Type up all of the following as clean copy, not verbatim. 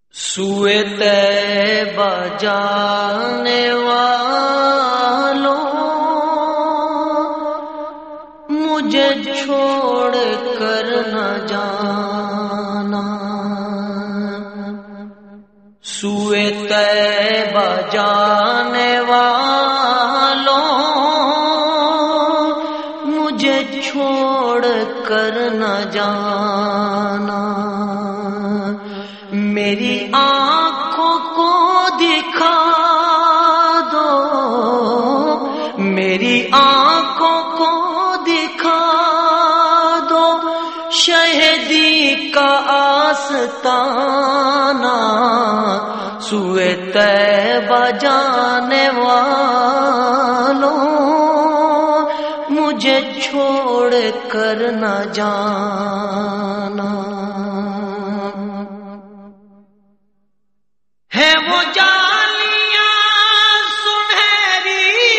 سوئے طیبہ جانے والوں مجھے چھوڑ کر نہ جانا، سوئے طیبہ جانے والوں مجھے چھوڑ کر نہ جانا، میری آنکھوں کو دکھا دو، میری آنکھوں کو دکھا دو شہیدی کا آستانہ، سوئے طیبہ جانے والوں مجھے چھوڑ کر نہ جانا۔ ہے وہ جالیاں سنہری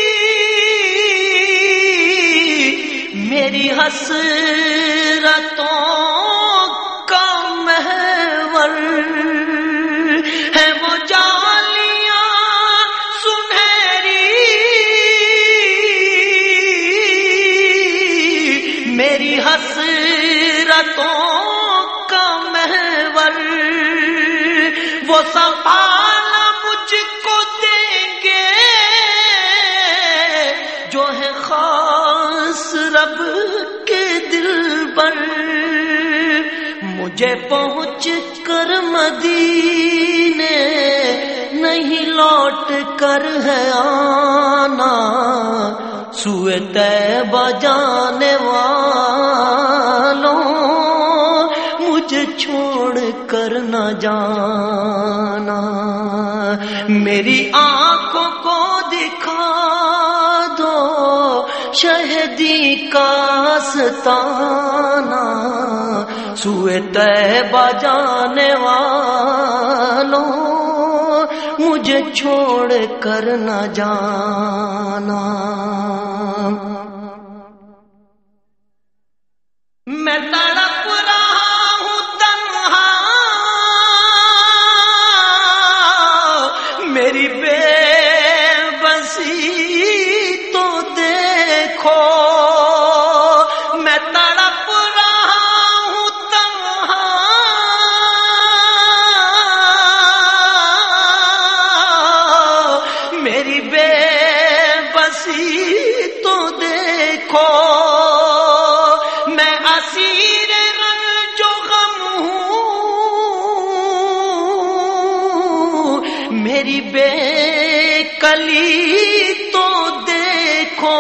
میری حسرتوں کا محور، ہے وہ جالیاں سنہری میری حسرتوں کا محور، وہ سنبھالا مجھ کو دیں گے جو ہے خاص رب کے دل پر، مجھے پہنچ کر مدینے نہیں لوٹ کر ہے آنا، سوئے طیبہ جانے والوں مجھے چھوڑ کر نہ جانا، میری آنکھوں کو دکھا دو شہیدی کا آستانہ، سوئے طیبہ جانے والوں مجھے چھوڑ کر نہ جانا۔ میں تڑپ رہا ہوں تنہا، میری بے بسی تو دیکھو، میں تڑپ رہا ہوں تنہا، میری بے بسی تو دیکھو، میں اسیر رنج و غم ہوں، میری بے کلی تو دیکھو،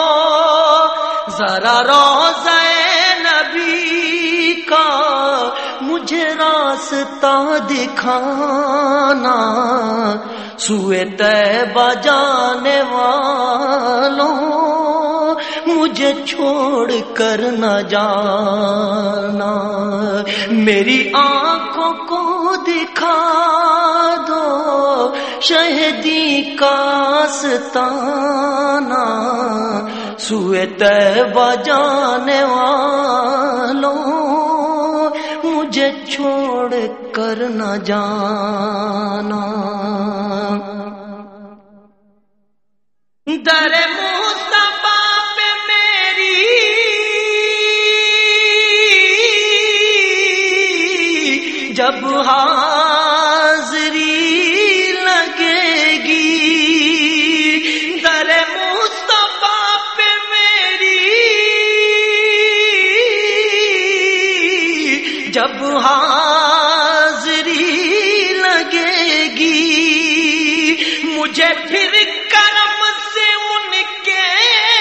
ذرا روضہ نبی کا مجھے راستہ دکھانا، سوئے طیبہ جانے والوں مجھے چھوڑ کر نہ جانا، میری آنکھوں کو دکھا دو شہیدی کا آستانہ، سوئے طیبہ جانے والوں مجھے چھوڑ کر نہ جانا۔ در مصطفیٰ پہ میری جب حاضری لگے گی، در مصطفیٰ پہ میری جب حاضری لگے گی، مجھے پھر کرم سے ان کے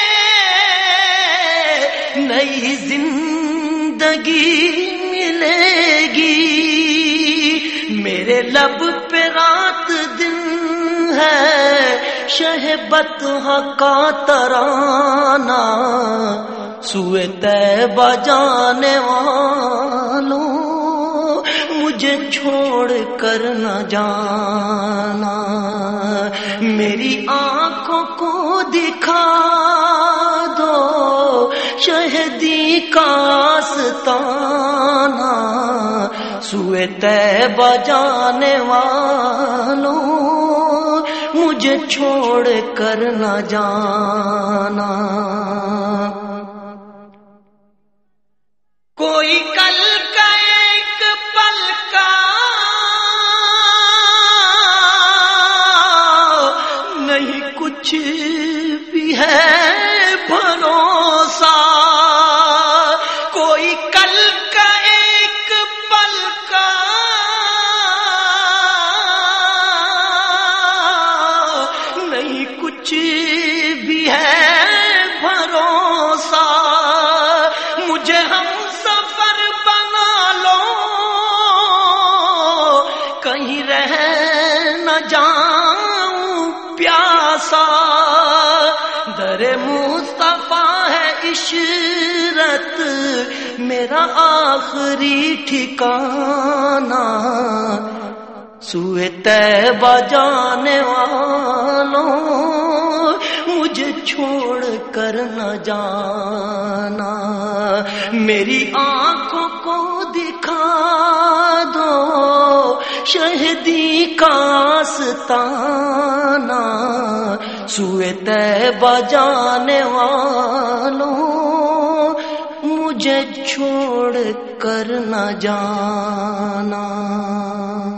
نئی زندگی ملے گی، میرے لب پہ رات دن ہے شہبت کا ترانہ، سوئے طیبہ جانے والوں مجھے چھوڑ کر نہ جانا، میری آنکھوں کو دکھا دو شہیدی کا آستانہ، سوئے طیبہ جانے والوں مجھے چھوڑ کر نہ جانا. کوئی کل کا ایک پل کا نہیں کچھ بھی ہے بھروسہ. کوئی کل کا ایک پل کا نہیں کچھ بھی ہے بھروسہ. مجھے ہم سفر بنا لو کہیں رہ نہ جاؤں پیاسا. در مصطفیٰ ہے عشرت میرا آخری ٹھکانہ. سوئے طیبہ جانے والوں مجھے چھوڑ کر نہ جانا. میری آنکھوں کو دکھا دو شہدی کا آستانہ. سوئے طیبہ جانے والوں مجھے چھوڑ کر نہ جانا.